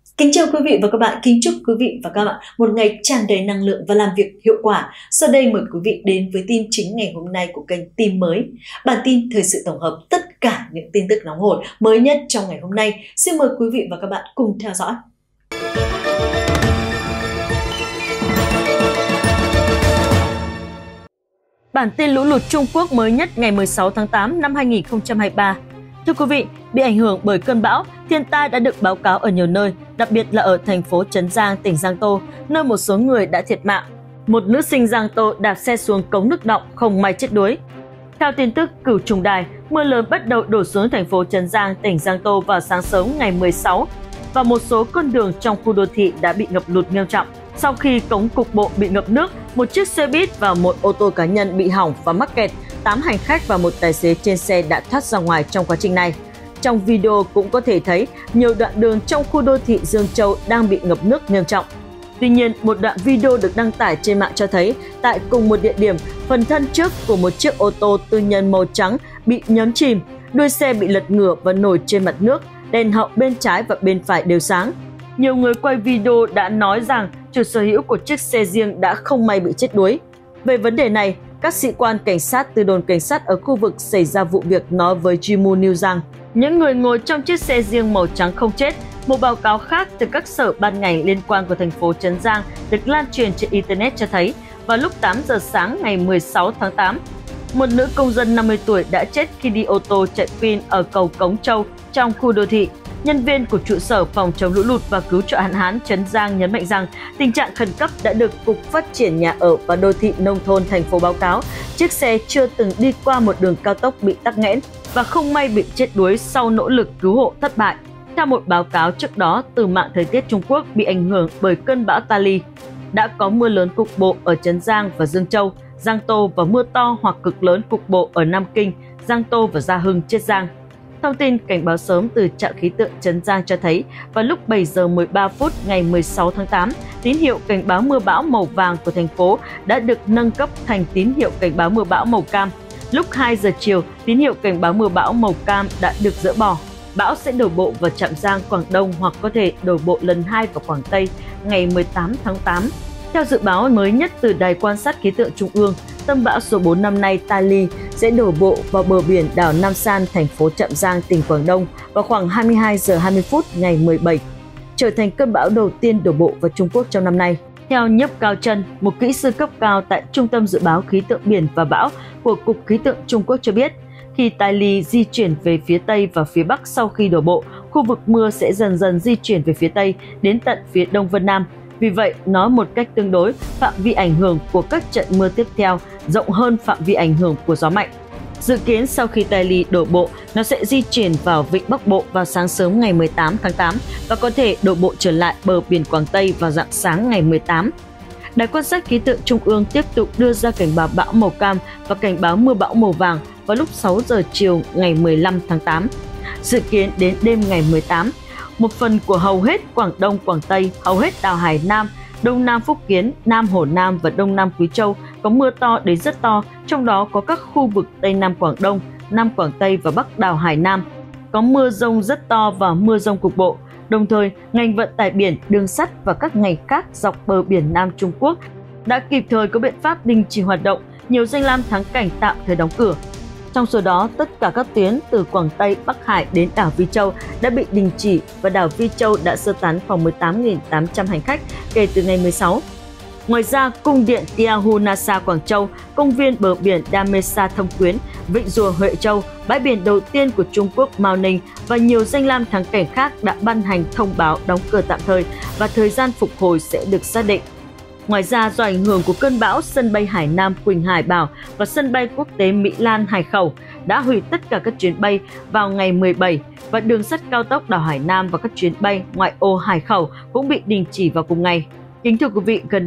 Kính chào quý vị và các bạn, kính chúc quý vị và các bạn một ngày tràn đầy năng lượng và làm việc hiệu quả. Sau đây mời quý vị đến với tin chính ngày hôm nay của kênh Tin Mới. Bản tin thời sự tổng hợp tất cả những tin tức nóng hổi mới nhất trong ngày hôm nay. Xin mời quý vị và các bạn cùng theo dõi. Bản tin lũ lụt Trung Quốc mới nhất ngày 16 tháng 8 năm 2023. Thưa quý vị, bị ảnh hưởng bởi cơn bão, thiên tai đã được báo cáo ở nhiều nơi, đặc biệt là ở thành phố Trấn Giang, tỉnh Giang Tô, nơi một số người đã thiệt mạng. Một nữ sinh Giang Tô đạp xe xuống cống nước đọng, không may chết đuối. Theo tin tức Cửu Trùng Đài, mưa lớn bắt đầu đổ xuống thành phố Trấn Giang, tỉnh Giang Tô vào sáng sớm ngày 16 và một số con đường trong khu đô thị đã bị ngập lụt nghiêm trọng. Sau khi cống cục bộ bị ngập nước, một chiếc xe buýt và một ô tô cá nhân bị hỏng và mắc kẹt, 8 hành khách và một tài xế trên xe đã thoát ra ngoài trong quá trình này. Trong video cũng có thể thấy nhiều đoạn đường trong khu đô thị Dương Châu đang bị ngập nước nghiêm trọng. Tuy nhiên, một đoạn video được đăng tải trên mạng cho thấy tại cùng một địa điểm, phần thân trước của một chiếc ô tô tư nhân màu trắng bị nhấn chìm, đuôi xe bị lật ngửa và nổi trên mặt nước, đèn hậu bên trái và bên phải đều sáng. Nhiều người quay video đã nói rằng chủ sở hữu của chiếc xe riêng đã không may bị chết đuối. Về vấn đề này, các sĩ quan cảnh sát từ đồn cảnh sát ở khu vực xảy ra vụ việc nói với Jimu News rằng những người ngồi trong chiếc xe riêng màu trắng không chết. Một báo cáo khác từ các sở ban ngành liên quan của thành phố Trấn Giang được lan truyền trên Internet cho thấy vào lúc 8 giờ sáng ngày 16 tháng 8, một nữ công dân 50 tuổi đã chết khi đi ô tô chạy pin ở cầu Cống Châu trong khu đô thị. Nhân viên của trụ sở phòng chống lũ lụt và cứu trợ hạn hán Trấn Giang nhấn mạnh rằng tình trạng khẩn cấp đã được Cục Phát triển Nhà ở và Đô thị Nông thôn thành phố báo cáo. Chiếc xe chưa từng đi qua một đường cao tốc bị tắc nghẽn và không may bị chết đuối sau nỗ lực cứu hộ thất bại. Theo một báo cáo trước đó từ mạng thời tiết Trung Quốc bị ảnh hưởng bởi cơn bão Tali, đã có mưa lớn cục bộ ở Trấn Giang và Dương Châu, Giang Tô và mưa to hoặc cực lớn cục bộ ở Nam Kinh, Giang Tô và Gia Hưng, Chiết Giang. Thông tin cảnh báo sớm từ trạm khí tượng Trấn Giang cho thấy vào lúc 7 giờ 13 phút ngày 16 tháng 8, tín hiệu cảnh báo mưa bão màu vàng của thành phố đã được nâng cấp thành tín hiệu cảnh báo mưa bão màu cam. Lúc 2 giờ chiều, tín hiệu cảnh báo mưa bão màu cam đã được dỡ bỏ. Bão sẽ đổ bộ vào Trạm Giang, Quảng Đông hoặc có thể đổ bộ lần 2 vào Quảng Tây ngày 18 tháng 8. Theo dự báo mới nhất từ Đài quan sát khí tượng Trung ương, tâm bão số 4 năm nay Tali sẽ đổ bộ vào bờ biển đảo Nam San, thành phố Trạm Giang, tỉnh Quảng Đông vào khoảng 22 giờ 20 phút ngày 17, trở thành cơn bão đầu tiên đổ bộ vào Trung Quốc trong năm nay. Theo Nhiếp Cao Trân, một kỹ sư cấp cao tại Trung tâm Dự báo Khí tượng Biển và Bão của Cục Khí tượng Trung Quốc cho biết, khi Tali di chuyển về phía Tây và phía Bắc sau khi đổ bộ, khu vực mưa sẽ dần dần di chuyển về phía Tây đến tận phía Đông Vân Nam. Vì vậy, nói một cách tương đối, phạm vi ảnh hưởng của các trận mưa tiếp theo rộng hơn phạm vi ảnh hưởng của gió mạnh. Dự kiến sau khi Tali đổ bộ, nó sẽ di chuyển vào vịnh Bắc Bộ vào sáng sớm ngày 18 tháng 8 và có thể đổ bộ trở lại bờ biển Quảng Tây vào rạng sáng ngày 18. Đài quan sát khí tượng Trung ương tiếp tục đưa ra cảnh báo bão màu cam và cảnh báo mưa bão màu vàng vào lúc 6 giờ chiều ngày 15 tháng 8. Dự kiến đến đêm ngày 18, một phần của hầu hết Quảng Đông, Quảng Tây, hầu hết đảo Hải Nam, Đông Nam Phúc Kiến, Nam Hồ Nam và Đông Nam Quý Châu có mưa to đến rất to, trong đó có các khu vực Tây Nam Quảng Đông, Nam Quảng Tây và Bắc đảo Hải Nam. Có mưa dông rất to và mưa dông cục bộ. Đồng thời, ngành vận tải biển, đường sắt và các ngành khác dọc bờ biển Nam Trung Quốc đã kịp thời có biện pháp đình chỉ hoạt động, nhiều danh lam thắng cảnh tạm thời đóng cửa. Trong số đó, tất cả các tuyến từ Quảng Tây, Bắc Hải đến đảo Vi Châu đã bị đình chỉ và đảo Vi Châu đã sơ tán khoảng 18.800 hành khách kể từ ngày 16. Ngoài ra, cung điện Tiahu Nasa Quảng Châu, công viên bờ biển Damesa Thâm Quyến, vịnh rùa Huệ Châu, bãi biển đầu tiên của Trung Quốc Mao Ninh và nhiều danh lam thắng cảnh khác đã ban hành thông báo đóng cửa tạm thời và thời gian phục hồi sẽ được xác định. Ngoài ra, do ảnh hưởng của cơn bão, sân bay Hải Nam Quỳnh Hải Bảo và sân bay quốc tế Mỹ Lan Hải Khẩu đã hủy tất cả các chuyến bay vào ngày 17 và đường sắt cao tốc đảo Hải Nam và các chuyến bay ngoại ô Hải Khẩu cũng bị đình chỉ vào cùng ngày. Kính thưa quý vị, gần đây,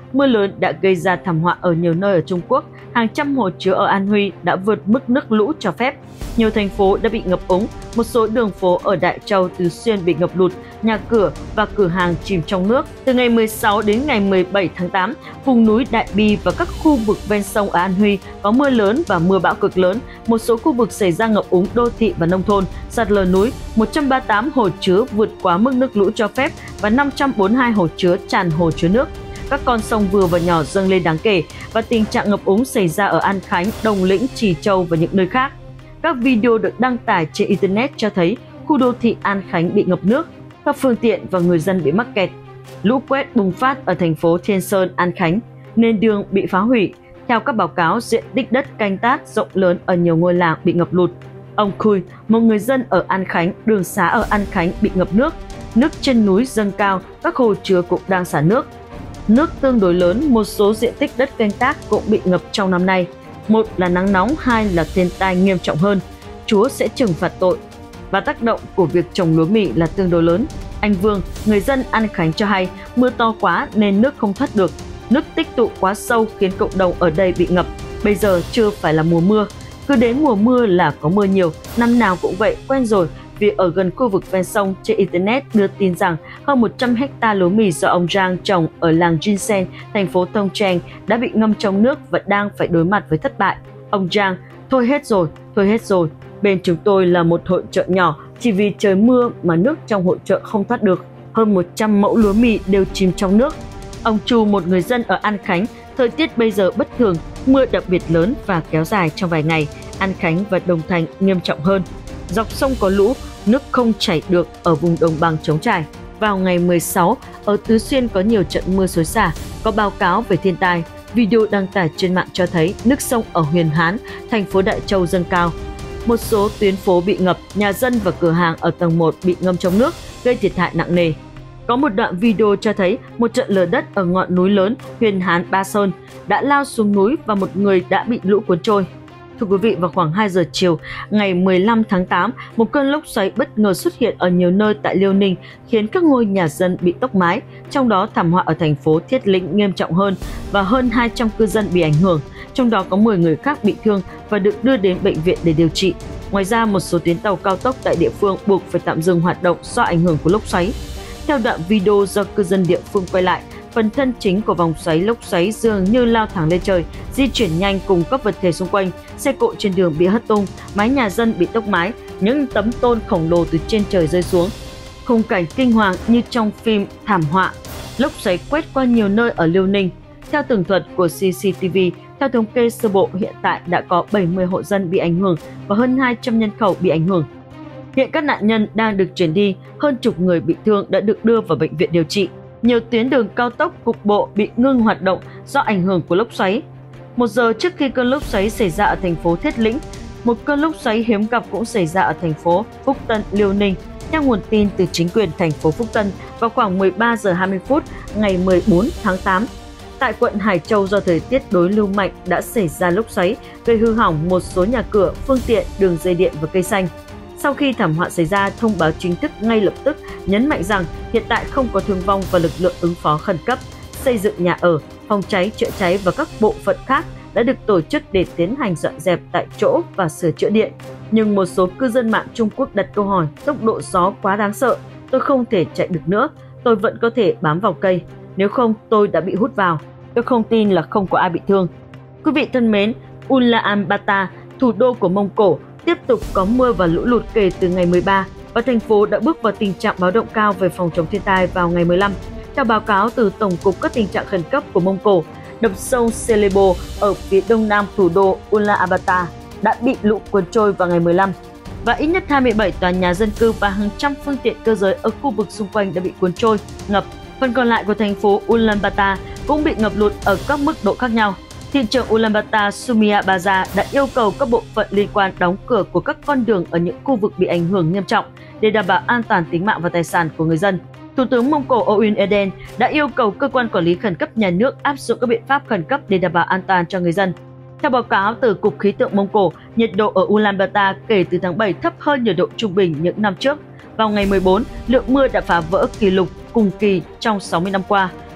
mưa lớn đã gây ra thảm họa ở nhiều nơi ở Trung Quốc. Hàng trăm hồ chứa ở An Huy đã vượt mức nước lũ cho phép. Nhiều thành phố đã bị ngập úng, một số đường phố ở Đại Châu, Tứ Xuyên bị ngập lụt, nhà cửa và cửa hàng chìm trong nước. Từ ngày 16 đến ngày 17 tháng 8, vùng núi Đại Bi và các khu vực ven sông ở An Huy có mưa lớn và mưa bão cực lớn. Một số khu vực xảy ra ngập úng đô thị và nông thôn, sạt lở núi, 138 hồ chứa vượt quá mức nước lũ cho phép và 542 hồ chứa tràn hồ chứa nước. Các con sông vừa và nhỏ dâng lên đáng kể và tình trạng ngập úng xảy ra ở An Khánh, Đồng Lĩnh, Trì Châu và những nơi khác. Các video được đăng tải trên Internet cho thấy khu đô thị An Khánh bị ngập nước, các phương tiện và người dân bị mắc kẹt. Lũ quét bùng phát ở thành phố Thiên Sơn, An Khánh, nền đường bị phá hủy. Theo các báo cáo, diện tích đất canh tác rộng lớn ở nhiều ngôi làng bị ngập lụt. Ông Khui, một người dân ở An Khánh, đường xá ở An Khánh bị ngập nước. Nước trên núi dâng cao, các hồ chứa cũng đang xả nước. Nước tương đối lớn, một số diện tích đất canh tác cũng bị ngập trong năm nay. Một là nắng nóng, hai là thiên tai nghiêm trọng hơn. Chúa sẽ trừng phạt tội. Và tác động của việc trồng lúa mì là tương đối lớn. Anh Vương, người dân An Khánh cho hay mưa to quá nên nước không thoát được. Nước tích tụ quá sâu khiến cộng đồng ở đây bị ngập. Bây giờ chưa phải là mùa mưa. Cứ đến mùa mưa là có mưa nhiều, năm nào cũng vậy, quen rồi. Vì ở gần khu vực ven sông, trên Internet đưa tin rằng hơn 100 ha lúa mì do ông Giang trồng ở làng Jinsen, thành phố Tông Trang đã bị ngâm trong nước và đang phải đối mặt với thất bại. Ông Giang, thôi hết rồi. Bên chúng tôi là một hội chợ nhỏ, chỉ vì trời mưa mà nước trong hội chợ không thoát được. Hơn 100 mẫu lúa mì đều chìm trong nước. Ông Chu, một người dân ở An Khánh, thời tiết bây giờ bất thường, mưa đặc biệt lớn và kéo dài trong vài ngày. An Khánh và Đồng Thành nghiêm trọng hơn. Dọc sông có lũ, nước không chảy được ở vùng đồng bằng trống trải. Vào ngày 16, ở Tứ Xuyên có nhiều trận mưa xối xả, có báo cáo về thiên tai. Video đăng tải trên mạng cho thấy nước sông ở Huyền Hán, thành phố Đại Châu dâng cao. Một số tuyến phố bị ngập, nhà dân và cửa hàng ở tầng 1 bị ngâm trong nước, gây thiệt hại nặng nề. Có một đoạn video cho thấy một trận lở đất ở ngọn núi lớn Huyền Hán Ba Sơn đã lao xuống núi và một người đã bị lũ cuốn trôi. Thưa quý vị, vào khoảng 2 giờ chiều ngày 15 tháng 8, một cơn lốc xoáy bất ngờ xuất hiện ở nhiều nơi tại Liêu Ninh khiến các ngôi nhà dân bị tốc mái, trong đó thảm họa ở thành phố Thiết Lĩnh nghiêm trọng hơn và hơn 200 cư dân bị ảnh hưởng, trong đó có 10 người khác bị thương và được đưa đến bệnh viện để điều trị. Ngoài ra, một số tuyến tàu cao tốc tại địa phương buộc phải tạm dừng hoạt động do ảnh hưởng của lốc xoáy. Theo đoạn video do cư dân địa phương quay lại, phần thân chính của vòng xoáy lốc xoáy dường như lao thẳng lên trời, di chuyển nhanh cùng các vật thể xung quanh, xe cộ trên đường bị hất tung, mái nhà dân bị tốc mái, những tấm tôn khổng lồ từ trên trời rơi xuống. Khung cảnh kinh hoàng như trong phim thảm họa, lốc xoáy quét qua nhiều nơi ở Liêu Ninh. Theo tường thuật của CCTV, theo thống kê sơ bộ, hiện tại đã có 70 hộ dân bị ảnh hưởng và hơn 200 nhân khẩu bị ảnh hưởng. Hiện các nạn nhân đang được chuyển đi, hơn chục người bị thương đã được đưa vào bệnh viện điều trị. Nhiều tuyến đường cao tốc cục bộ bị ngưng hoạt động do ảnh hưởng của lốc xoáy. 1 giờ trước khi cơn lốc xoáy xảy ra ở thành phố Thiết Lĩnh, một cơn lốc xoáy hiếm gặp cũng xảy ra ở thành phố Phúc Tân, Liêu Ninh. Theo nguồn tin từ chính quyền thành phố Phúc Tân, vào khoảng 13 giờ 20 phút ngày 14 tháng 8, tại quận Hải Châu do thời tiết đối lưu mạnh đã xảy ra lốc xoáy, gây hư hỏng một số nhà cửa, phương tiện, đường dây điện và cây xanh. Sau khi thảm họa xảy ra, thông báo chính thức ngay lập tức nhấn mạnh rằng hiện tại không có thương vong và lực lượng ứng phó khẩn cấp, xây dựng nhà ở, phòng cháy, chữa cháy và các bộ phận khác đã được tổ chức để tiến hành dọn dẹp tại chỗ và sửa chữa điện. Nhưng một số cư dân mạng Trung Quốc đặt câu hỏi, tốc độ gió quá đáng sợ, tôi không thể chạy được nữa, tôi vẫn có thể bám vào cây, nếu không tôi đã bị hút vào. Tôi không tin là không có ai bị thương. Quý vị thân mến, Ulaanbaatar, thủ đô của Mông Cổ, tiếp tục có mưa và lũ lụt kể từ ngày 13 và thành phố đã bước vào tình trạng báo động cao về phòng chống thiên tai vào ngày 15. Theo báo cáo từ Tổng cục các tình trạng khẩn cấp của Mông Cổ, đập sông Selebo ở phía đông nam thủ đô Ulaanbaatar đã bị lũ cuốn trôi vào ngày 15 và ít nhất 27 tòa nhà dân cư và hàng trăm phương tiện cơ giới ở khu vực xung quanh đã bị cuốn trôi, ngập. Phần còn lại của thành phố Ulaanbaatar cũng bị ngập lụt ở các mức độ khác nhau. Thị trưởng Ulaanbaatar Sumia Baza đã yêu cầu các bộ phận liên quan đóng cửa của các con đường ở những khu vực bị ảnh hưởng nghiêm trọng để đảm bảo an toàn tính mạng và tài sản của người dân. Thủ tướng Mông Cổ Oun Eden đã yêu cầu cơ quan quản lý khẩn cấp nhà nước áp dụng các biện pháp khẩn cấp để đảm bảo an toàn cho người dân. Theo báo cáo từ Cục Khí tượng Mông Cổ, nhiệt độ ở Ulaanbaatar kể từ tháng 7 thấp hơn nhiệt độ trung bình những năm trước. Vào ngày 14, lượng mưa đã phá vỡ kỷ lục cùng kỳ trong 60 năm qua.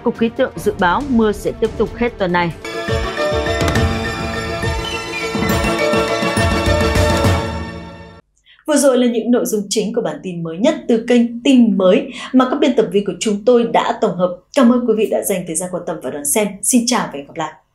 Cục Khí tượng dự báo mưa sẽ tiếp tục hết tuần này. Vừa rồi là những nội dung chính của bản tin mới nhất từ kênh Tin Mới mà các biên tập viên của chúng tôi đã tổng hợp. Cảm ơn quý vị đã dành thời gian quan tâm và đón xem. Xin chào và hẹn gặp lại!